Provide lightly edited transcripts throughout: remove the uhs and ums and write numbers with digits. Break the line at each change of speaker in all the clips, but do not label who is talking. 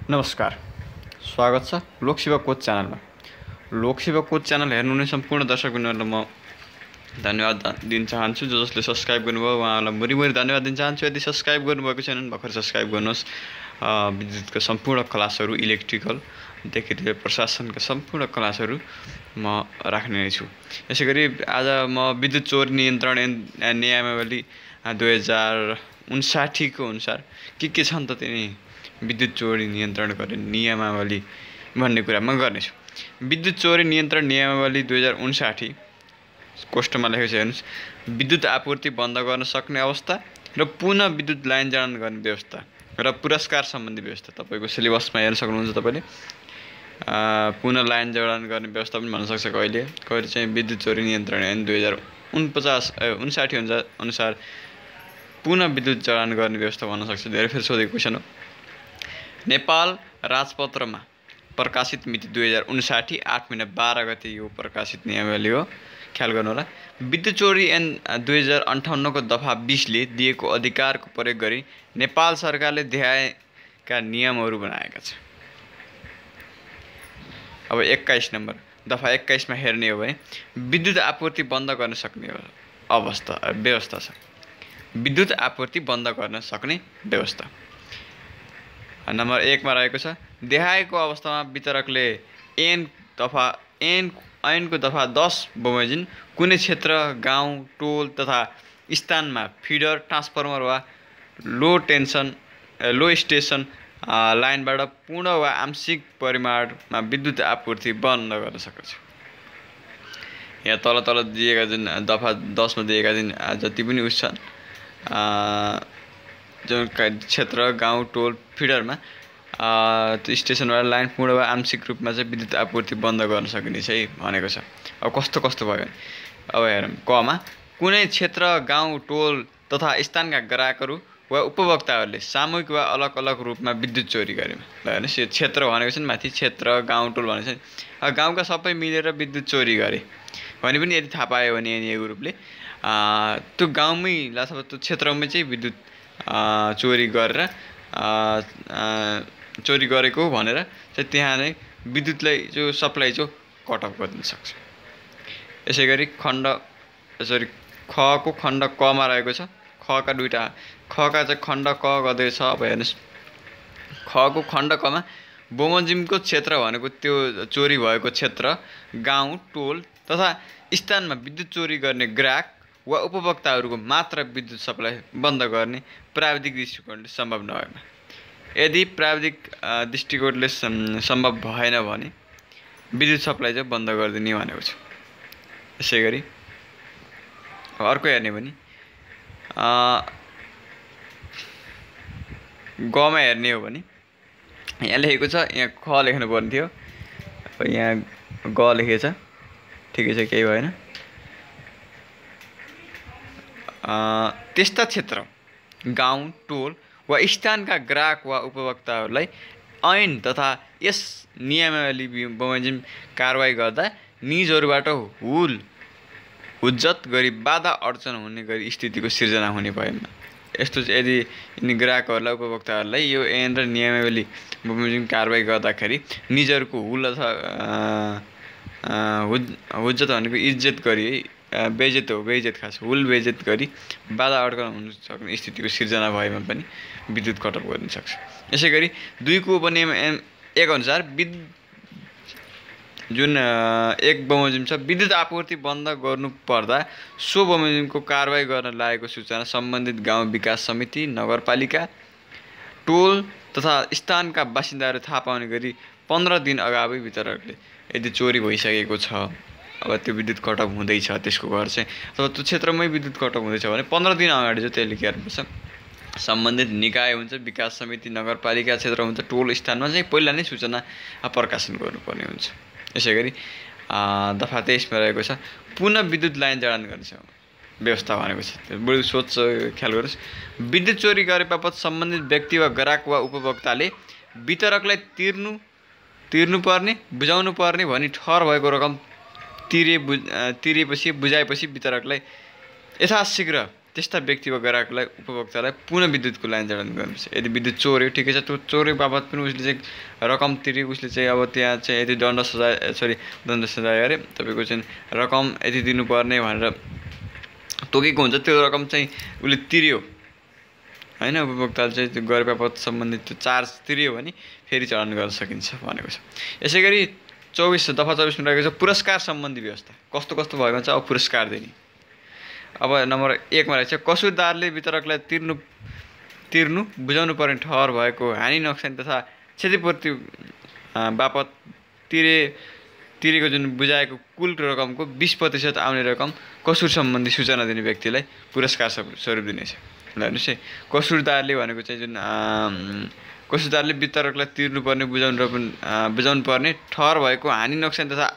नमस्कार, स्वागत छ लोकसेवा कोच च्यानलमा। लोकसेवा कोच च्यानल हेर्नुहुने सम्पूर्ण दर्शकवृन्दलाई म धन्यवाद दिन चाहन्छु। जसले सब्स्क्राइब गर्नुभयो उहाँलाई भरिभरि धन्यवाद दिन चाहन्छु। यदि सब्स्क्राइब गर्नुभएको छैन भने भर्खर सब्स्क्राइब गर्नुहोस्। विद्युतका सम्पूर्ण क्लासहरू, इलेक्ट्रिकलदेखि लिएर प्रशासनका सम्पूर्ण क्लासहरू म राख्ने छु। यसैगरी आज म विद्युत चोरी नियन्त्रण नियमावली 2059 को अनुसार के छन् त तिनी विद्युत चोरी नियन्त्रण गर्ने नियमावली भन्ने कुरा म गर्नेछु। विद्युत चोरी नियन्त्रण नियमावली 2059 कोष्ठमा लेखेको छ, हेर्नुहोस्। विद्युत आपूर्ति बन्द गर्न सक्ने अवस्था र पुनः विद्युत लाइन जडान गर्ने व्यवस्था र पुरस्कार सम्बन्धी व्यवस्था। तपाईँको सिलेबसमा हेर्न सक्नुहुन्छ। तपाईँले पुनः लाइन जडान गर्ने व्यवस्था पनि भन्न सक्छ। कहिले चाहिँ विद्युत चोरी नियन्त्रण ऐन 2059 अनुसार पुनः विद्युत जडान गर्ने व्यवस्था भन्न सक्छ। धेरै फेरि सोधेको क्वेसन हो। नेपाल राजपत्रमा प्रकाशित मिति 2059 8 महिना 12 गते यो प्रकाशित नियमावली हो, ख्याल गर्नु होला। विद्युत चोरी ऐन 2058 को दफा 20 ले दिएको अधिकारको प्रयोग गरी नेपाल सरकारले देखाएका नियमहरू बनाएका छन्। अब 21 नम्बर दफा 21 मा हेर्ने हो भने विद्युत आपूर्ति बन्द गर्न सक्ने व्यवस्था छ। विद्युत आपूर्ति बन्द गर्न सक्ने व्यवस्था नम्बर 1 मा रहेको छ। देखाएको अवस्थामा वितरकले ऐनको दफा 10 बमोजिम कुनै क्षेत्र, गाउँ, टोल तथा स्थानमा फिडर, ट्रान्सफर्मर वा लो स्टेसन लाइनबाट पूर्ण वा आंशिक परिमाणमा विद्युत आपूर्ति बन्द गर्न सक्छ। यहाँ तल दिएका जुन दफा 10 मा दिएका जुन जति पनि उस छन्, जुन क्षेत्र, गाउँ, टोल, फिडरमा त्यो स्टेसनबाट लाइन पूर्ण वा आंशिक रूपमा चाहिँ विद्युत आपूर्ति बन्द गर्न सकिने चाहिँ भनेको छ। अब कस्तो भयो भने अब हेरौँ। कमा कुनै क्षेत्र, गाउँ, टोल तथा स्थानका ग्राहकहरू वा उपभोक्ताहरूले सामूहिक वा अलग अलग रूपमा विद्युत चोरी गरेमा। ल हेर्नुहोस्, यो क्षेत्र भनेको छ नि माथि, क्षेत्र, गाउँ, टोल भनेको छ नि। अब गाउँका सबै मिलेर विद्युत चोरी गरे भने पनि यदि थाहा पायो भने यो ग्रुपले त्यो गाउँमै अथवा त्यो क्षेत्रमै चाहिँ विद्युत चोरी गरेको भनेर चाहिँ त्यहाँ नै विद्युतलाई जो सप्लाई जो कट अफ गरिदिन सक्छ। यसैगरी खको खण्ड क मा रहेको छ। खका चाहिँ खण्ड क गर्दैछ। अब हेर्नुहोस्, खको खण्ड कमा बमोजिमको क्षेत्र भनेको त्यो चोरी भएको क्षेत्र, गाउँ, टोल तथा स्थानमा विद्युत चोरी गर्ने ग्राहक वा उपभोक्ताहरूको मात्र विद्युत सप्लाई बन्द गर्ने प्राविधिक दृष्टिकोणले सम्भव नभएमा। यदि प्राविधिक दृष्टिकोणले सम्भव भएन भने विद्युत सप्लाई चाहिँ बन्द गरिदिने भनेको छ। यसैगरी अर्को हेर्ने भने गमा हेर्ने हो भने यहाँ लेखेको छ, यहाँ ख लेख्नु पर्ने थियो, यहाँ ग लेखेको छ। ठिकै छ, केही भएन। त्यस्ता क्षेत्र, गाउँ, टोल वा स्थानका ग्राहक वा उपभोक्ताहरूलाई ऐन तथा यस नियमावली बमोजिम कारवाही गर्दा निजहरूबाट हुज्जत गरी बाधा अर्चन हुने गरी स्थितिको सिर्जना हुने भएमा। यस्तो यदि यिनी ग्राहकहरूलाई, उपभोक्ताहरूलाई यो ऐन र नियमावली बमोजिम कारवाही गर्दाखेरि निजहरूको हुज्जत भनेको इज्जत गरी, बेइज्जत हो, बेइज्जत खास बेइज्जत गरी बाधा अड्कन हुन सक्ने स्थितिको सिर्जना भएमा पनि विद्युत कट अफ गरिन सक्छ। यसैगरी 2 को उपनियम 1 अनुसार जुन 1 बमोजिम छ, विद्युत आपूर्ति बन्द गर्नु पर्दा सो बमोजिमको कारवाही गर्न लागेको सूचना सम्बन्धित गाउँ विकास समिति, नगरपालिका, टोल तथा स्थानका बासिन्दाहरू थाहा पाउने गरी 15 दिन अगावै वितरकले यदि चोरी भइसकेको छ, अब त्यो विद्युत कट अफ हुँदैछ, त्यसको घर चाहिँ अथवा त्यो क्षेत्रमै विद्युत कट अफ हुँदैछ भने 15 दिन अगाडि चाहिँ त्यसले के गर्नुपर्छ, सम्बन्धित निकाय हुन्छ, विकास समिति, नगरपालिका क्षेत्र हुन्छ, टोल स्थानमा चाहिँ पहिला नै सूचना प्रकाशन गर्नुपर्ने हुन्छ। यसैगरी दफा 23 मा रहेको छ, पुनः विद्युत लाइन जडान गर्ने व्यवस्था भनेको छ। बढी सोच ख्याल गर्नुहोस्। विद्युत चोरी गरे बापत सम्बन्धित व्यक्ति वा ग्राहक वा उपभोक्ताले वितरकलाई तिर्नुपर्ने, बुझाउनु पर्ने भनी ठहर भएको रकम तिरेपछि बुझाएपछि वितरकलाई यथाशीघ्र त्यस्ता व्यक्ति वा ग्राहकलाई उपभोक्तालाई पुनः विद्युतको लाइन जडान गर्नुपर्छ। यदि विद्युत चोर्यो ठिकै छ, त्यो चोर्यो बाबत पनि उसले चाहिँ रकम तिर्यो, उसले चाहिँ अब त्यहाँ चाहिँ यदि दण्ड सजाय अरे तपाईँको चाहिँ रकम यति दिनुपर्ने भनेर तोकेको हुन्छ, त्यो रकम चाहिँ उसले तिर्यो होइन, उपभोक्ताले चाहिँ त्यो गैर बापत सम्बन्धित त्यो चार्ज तिर्यो भने फेरि चलान गर्न सकिन्छ भनेको छ। यसै गरी दफा 24 मा रहेको छ पुरस्कार सम्बन्धी व्यवस्था। कस्तो कस्तो भएको छ अब पुरस्कार दिने। अब नम्बर 1 मा रहेको छ कसुरदारले वितरकलाई तिर्नु बुझाउनु पर्ने ठहर भएको हानि नोक्सानी तथा क्षतिपूर्ति बापत तिरेको जुन बुझाएको कुल रकमको 20% आउने रकम कसुर सम्बन्धी सूचना दिने व्यक्तिलाई पुरस्कार स्वरूप दिनेछ। ल हेर्नुहोस् है, कसुरदारले भनेको चाहिँ जुन कसुरदारले वितरकलाई तिर्नुपर्ने बुझाउनु पर्ने ठहर भएको हानि नोक्सानी तथा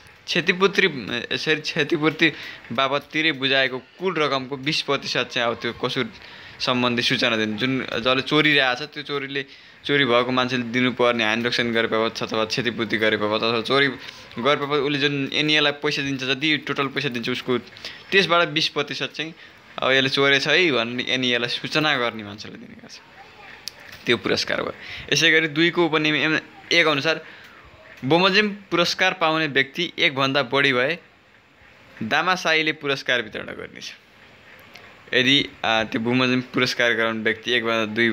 क्षतिपूर्ति बापत तिरे बुझाएको कुल रकमको 20% चाहिँ अब त्यो कसुर सम्बन्धी सूचना दिनु। जुन जसले चोरिरहेछ त्यो चोरी भएको मान्छेले दिनुपर्ने हानि नोक्सानी गरे बापत अथवा क्षतिपूर्ति गरे बापत अथवा चोरी गरे बापत उसले जुन एनइएलाई पैसा दिन्छ, जति टोटल पैसा दिन्छ उसको त्यसबाट 20% चाहिँ अब यसले चोरेछ है भन्ने एनइएलाई सूचना गर्ने मान्छेले दिने गर्छ, त्यो पुरस्कार भयो। यसै गरी 2 को उपनियम 1 अनुसार बमोजिम पुरस्कार पाउने व्यक्ति 1 भन्दा बढी भए दामासाहीले पुरस्कार वितरण गर्नेछ। यदि त्यो बमोजिम पुरस्कार गराउने व्यक्ति 1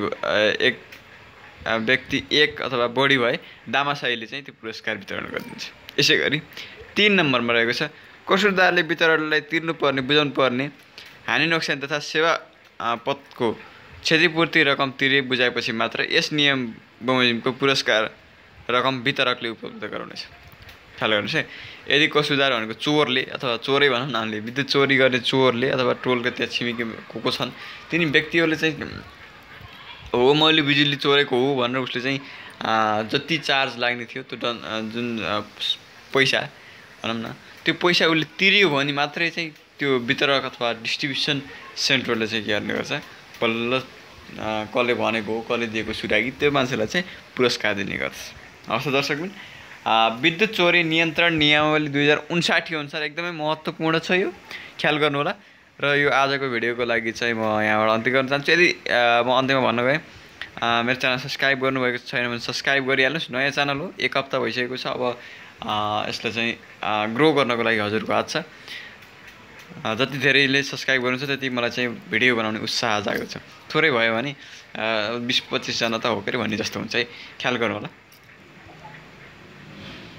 अथवा बढी भए दामासाहीले चाहिँ त्यो पुरस्कार वितरण गरिदिन्छ। यसै गरी 3 नम्बरमा रहेको छ कसुरदारले वितरणलाई तिर्नुपर्ने बुझाउनु पर्ने हानि नोक्सानी तथा सेवा पदको क्षतिपूर्ति रकम तिरे बुझाएपछि मात्र यस नियम बमोजिमको पुरस्कार रकम वितरकले उपलब्ध गराउनेछ। ख्याल गर्नुहोस् है, यदि कसुरदार भनेको चोरले अथवा चोरै भनौँ न, हामीले विद्युत चोरी गर्ने चोरले अथवा टोलको त्यहाँ छिमेकी को छन् तिनी व्यक्तिहरूले चाहिँ हो मैले बिजुली चोरेको हो भनेर उसले चाहिँ जति चार्ज लाग्ने थियो त्यो जुन पैसा भनौँ न, त्यो पैसा उसले तिर्यो भने मात्रै चाहिँ त्यो वितरक अथवा डिस्ट्रिब्युसन सेन्टरले चाहिँ के गर्ने गर्छ, बल्ल कसले भनेको हो कसले दिएको सुरागी त्यो मान्छेलाई चाहिँ पुरस्कार दिने गर्छ। हवस् दर्शकबिन, विद्युत चोरी नियन्त्रण नियमावली 2059 अनुसार एकदमै महत्त्वपूर्ण छ, यो ख्याल गर्नु होला। र यो आजको भिडियोको लागि चाहिँ म यहाँबाट अन्त्य गर्न चाहन्छु। यदि म अन्त्यमा भन्न गएँ मेरो च्यानल सब्सक्राइब गर्नुभएको छैन भने सब्सक्राइब गरिहाल्नुहोस्। नयाँ च्यानल हो, 1 हप्ता भइसकेको छ। अब यसलाई चाहिँ ग्रो गर्नको लागि हजुरको हात छ। जति धेरैले सब्सक्राइब गर्नुहुन्छ त्यति मलाई चाहिँ भिडियो बनाउने उत्साह जागेको छ। थोरै भयो भने 20-25 जना त हो के भन्ने जस्तो हुन्छ है, ख्याल गर्नु होला।